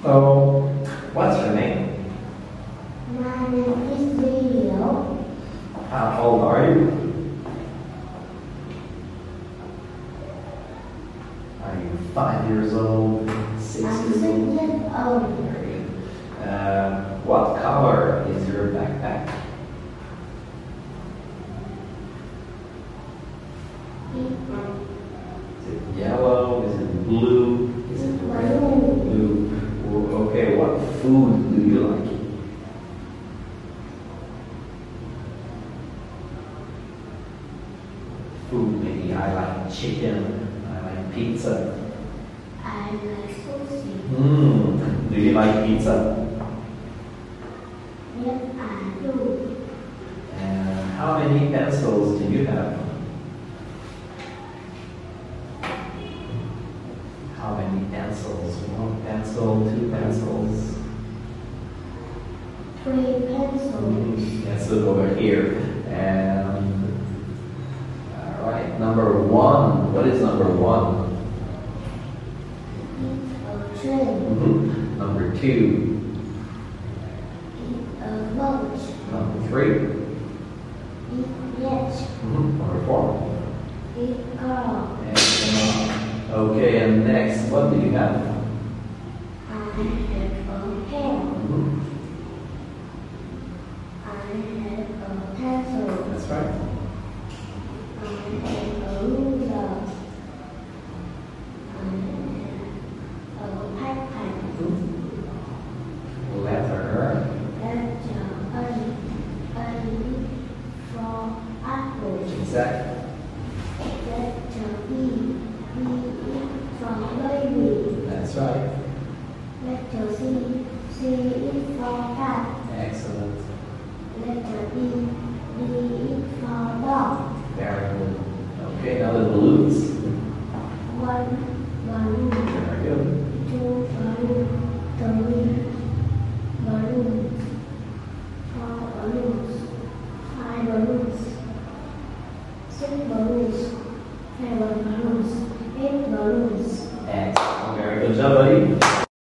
So, what's your name? My name is Leo. How old are you? Are you 5 years old? 6 I'm years 6 old? years old. Very good. What color is your backpack? Is it yellow? Is it blue? Is it red? Blue. Okay, what food do you like? Food, maybe I like chicken, I like pizza. I like sushi. Do you like pizza? Yes, I do. And how many pencils do you have? How many pencils? One pencil, two pencils? 3 pencils. Yes, look over here. And all right, number 1. What is number 1? A train. Number 2. A boat. Number 3. Yes. Number 4. A car. Okay, and next, what do you have? I have a pen. I have a pencil. That's right. I have a ruler. I have a backpack. Letter. That's A for apple. Exactly. That's B for baby. That's right. Letter C is for cat. Excellent. Letter D is for dog. Very good. Okay, now the balloons. 1 balloon, Very good. 2 balloon, 3 balloons, 4 balloons, 5 balloons, 6 balloons, 7